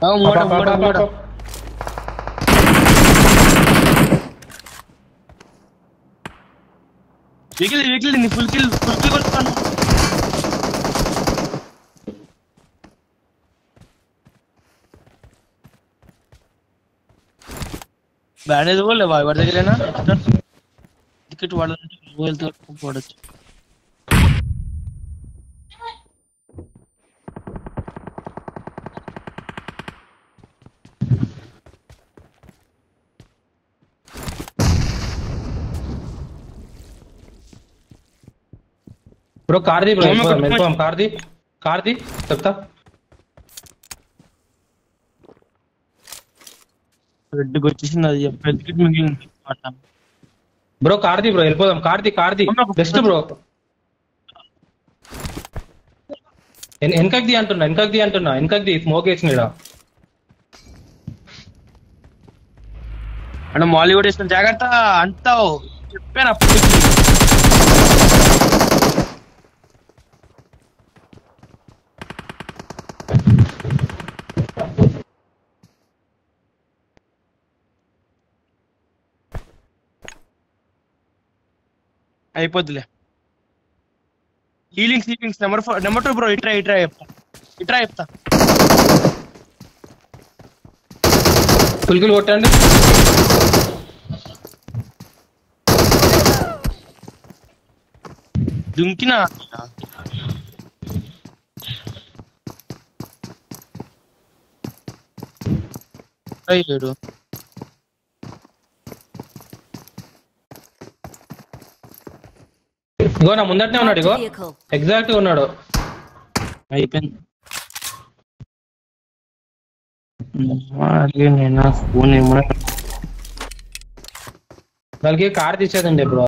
Vehicle full కిల్ కొట్టుకోను. Bandage కూడా లేవా ఎవరి దగ్గరైనా? టికెట్ వాడాలంటే వాడచ్చు. బ్రో కార్ది బ్రో వెళ్ళిపోదాం. కార్ది చెప్తా. రెడ్డికి వచ్చేసింది అది టికెట్ మిగిలింది. బ్రో కార్ది బ్రో వెళ్ళిపోదాం. కార్ది బెస్ట్ బ్రో. వెనకది అంటున్నా వెనకది స్మోక్ వేసిన అంటే మాలీవుడ్ వేసిన జాగ్రత్త అంటావు చెప్పాను అప్పుడు. అయిపోద్దిలే. Healings number 2 bro. ఇట్రా చెప్తా. ఫుల్ కిల్ కొట్టండి. దుంకినా అయ్యాడు. ఇగో నా ముందటనే ఉన్నాడు. ఇగో ఎగ్జాక్ట్ గా ఉన్నాడు. అయిపోయింది. ఫోన్ ఏమన్నా వాళ్ళకి కార్ తీసేదండి ఇప్పుడు.